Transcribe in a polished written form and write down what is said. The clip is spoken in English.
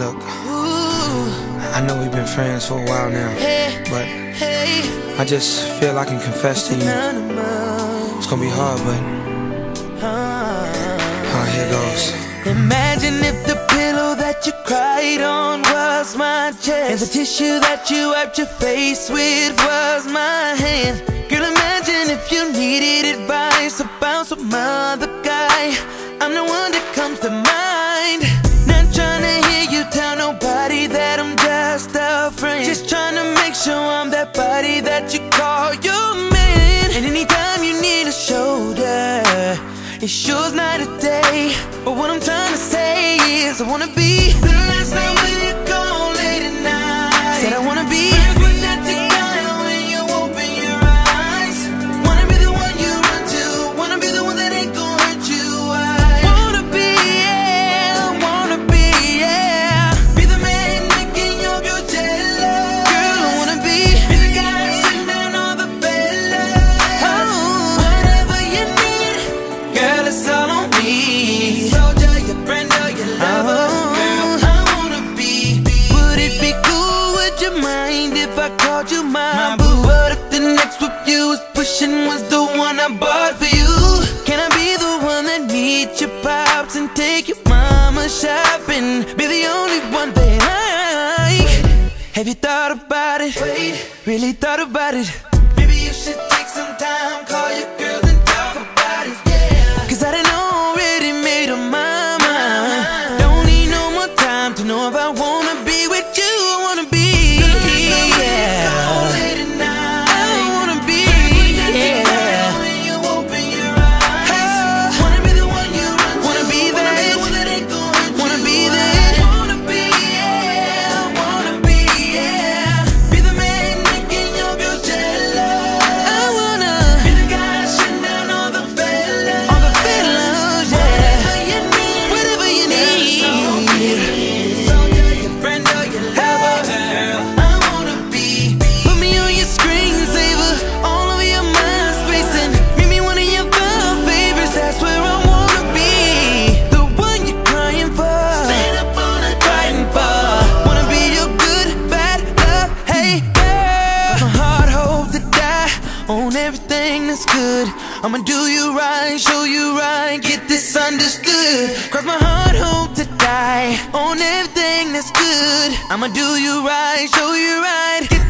Look, I know we've been friends for a while now, but I just feel I can confess to you. It's gonna be hard, but here goes. Imagine if the pillow that you cried on was my chest, and the tissue that you wiped your face with was my hand. Girl, imagine if you needed advice about some other guy. I'm the one that comes to mind. Not trying to hear you tell nobody that I'm just a friend, just trying to make sure I'm that body that you call your man. And anytime you need a shoulder, it sure's not a day. But what I'm trying to say is I wanna be the last night when you go late at night. Said I wanna be when that you got when you open your eyes. Wanna be the one you run to, wanna be the one that ain't gon' hurt you. I wanna be, yeah, wanna be, yeah. Be the man making your girl jealous. Girl, I wanna be the guy sitting down all the fellas. Oh, whatever you need, girl, it's all on me. Soldier, your friend, or your lover, girl, I wanna be. Would it be cool, would you mind if I called you my boo? What if the next whip you was pushing was the one I bought for you? Can I be the one that meets your pops and take your mama shopping? Be the only one they like. Have you thought about it? Wait, really thought about it? Maybe you should take some time, call your girls and talk about it, yeah. Cause I done already made up my mind. Don't need no more time to know if I wanna be with you. I wanna be, yeah. I wanna be, yeah. When you open your eyes, wanna be the one you run to, wanna be that, wanna be that, wanna be, yeah, wanna be, yeah. Be the man making your girl jealous. I wanna be the guy shutting down all the fellas, yeah. Whatever you need, soldier, your friend, or your lover, girl, I wanna be. Put me on your screensaver, all over your mind space, and make me one of your five favorites. That's where I wanna be, the one you're crying for, stand up on it, fighting for. Wanna be your good, bad love, hey girl. My heart hope to die on everything that's good. I'ma do you right, show you right, get this understood. Cross my heart hope to die on everything that's good. I'ma do you right, show you right, get